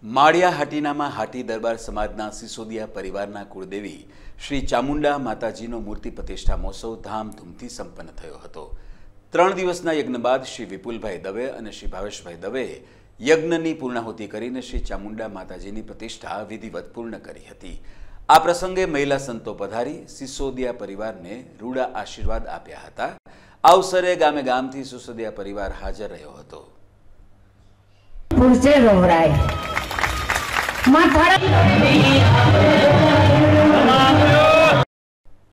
माळिया हाटीनाમાં हाटी दरबार समाजना सिसोदिया परिवाરના कुलदेवी श्री चामुंडा माताजीનો મૂર્તિ પ્રતિષ્ઠા મહોત્સવ ધામધૂમથી સંપન્ન થયો હતો। 3 દિવસના યજ્ઞ બાદ શ્રી વિપુલભાઈ દવે અને શ્રી ભાવેશભાઈ દવેએ યજ્ઞની પૂર્ણાહુતિ કરીને શ્રી ચામુંડા માતાજીની પ્રતિષ્ઠા વિધિવત પૂર્ણ કરી હતી। આ પ્રસંગે મહિલા સંતો પધારી સિસોદિયા પરિવારને રૂડા આશીર્વાદ આપ્યા હતા। આ અવસરે ગામે ગામથી સિસોદિયા પરિવાર હાજર રહ્યો હતો। पुरसे रोवराय मां थारा